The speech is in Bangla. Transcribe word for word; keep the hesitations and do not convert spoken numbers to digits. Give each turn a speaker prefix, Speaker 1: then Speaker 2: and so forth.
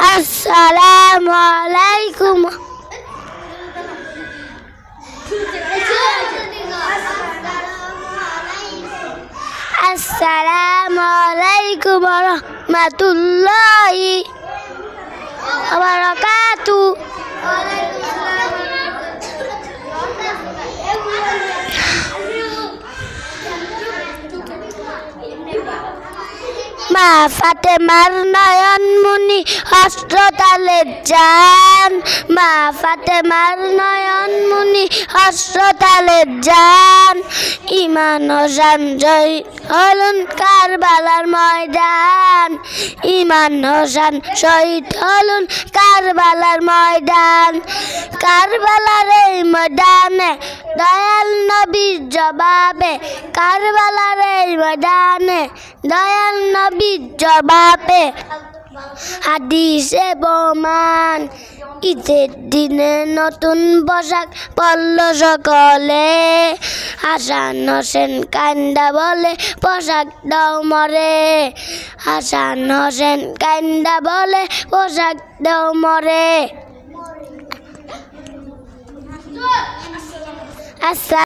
Speaker 1: আসসালামু আলাইকুম। আসসালামু আলাইকুম ওয়া রাহমাতুল্লাহি ওয়া বারাকাতুহু। মা ফাতেমার নয়ন মুনি হস্রতালে যান, মা ফাতেমার নয়ন মুনি হস্রতালে যান। ইমান হোসেন জয় হলেন কারবালার ময়দান, ইমান হোসেন শহীদ হলেন কারবালার ময়দান। কারবালার এই ময়দানে দয়াল নবীর জবাবে, কারবালার এই ময়দানে দয়াল নবীর জবাবে হাদিসে প্রমাণ। ঈদের দিনে নতুন পোশাক পরল সকলে, হাসান হোসেন কান্দা বলে পোশাক দাও মরে, হাসান হোসেন কান্দা বলে পোশাক দাও মরে। আচ্ছা।